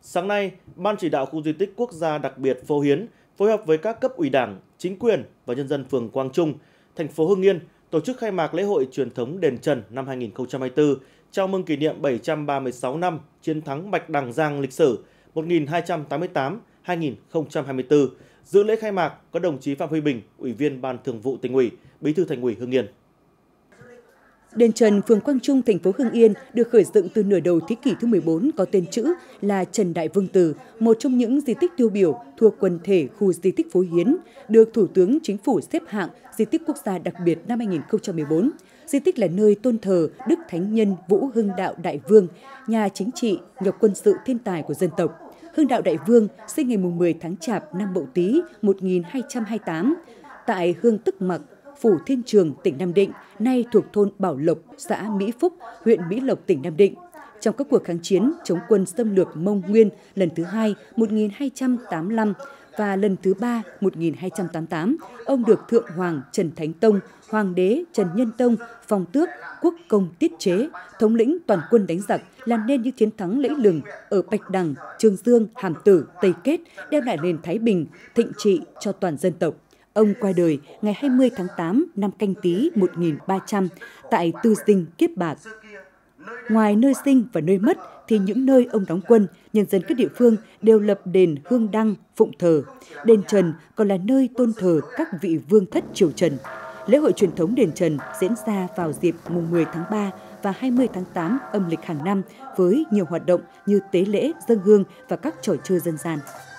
Sáng nay, Ban chỉ đạo khu di tích quốc gia đặc biệt Phố Hiến phối hợp với các cấp ủy Đảng, chính quyền và nhân dân phường Quang Trung, thành phố Hưng Yên tổ chức khai mạc lễ hội truyền thống Đền Trần năm 2024, chào mừng kỷ niệm 736 năm chiến thắng Bạch Đằng Giang lịch sử 1288-2024. Dự lễ khai mạc có đồng chí Phạm Huy Bình, Ủy viên Ban Thường vụ Tỉnh ủy, Bí thư Thành ủy Hưng Yên. Đền Trần, phường Quang Trung, thành phố Hưng Yên được khởi dựng từ nửa đầu thế kỷ thứ 14 có tên chữ là Trần Đại Vương Tử, một trong những di tích tiêu biểu thuộc quần thể khu di tích Phố Hiến, được Thủ tướng Chính phủ xếp hạng di tích quốc gia đặc biệt năm 2014. Di tích là nơi tôn thờ Đức Thánh Nhân Vũ Hưng Đạo Đại Vương, nhà chính trị, nhà quân sự thiên tài của dân tộc. Hưng Đạo Đại Vương sinh ngày 10 tháng Chạp năm Mậu Tý 1228 tại Hương Tức Mặc, Phủ Thiên Trường, tỉnh Nam Định, nay thuộc thôn Bảo Lộc, xã Mỹ Phúc, huyện Mỹ Lộc, tỉnh Nam Định. Trong các cuộc kháng chiến chống quân xâm lược Mông Nguyên lần thứ 2 1285 và lần thứ 3 1288, ông được Thượng Hoàng Trần Thánh Tông, Hoàng đế Trần Nhân Tông, phong tước, quốc công tiết chế, thống lĩnh toàn quân đánh giặc, làm nên những chiến thắng lẫy lừng ở Bạch Đằng, Chương Dương, Hàm Tử, Tây Kết, đem lại nền thái bình, thịnh trị cho toàn dân tộc. Ông qua đời ngày 20 tháng 8 năm Canh Tý 1300 tại Tư Dinh, Kiếp Bạc. Ngoài nơi sinh và nơi mất thì những nơi ông đóng quân, nhân dân các địa phương đều lập đền hương đăng, phụng thờ. Đền Trần còn là nơi tôn thờ các vị vương thất triều Trần. Lễ hội truyền thống Đền Trần diễn ra vào dịp mùng 10 tháng 3 và 20 tháng 8 âm lịch hàng năm với nhiều hoạt động như tế lễ, dâng hương và các trò chơi dân gian.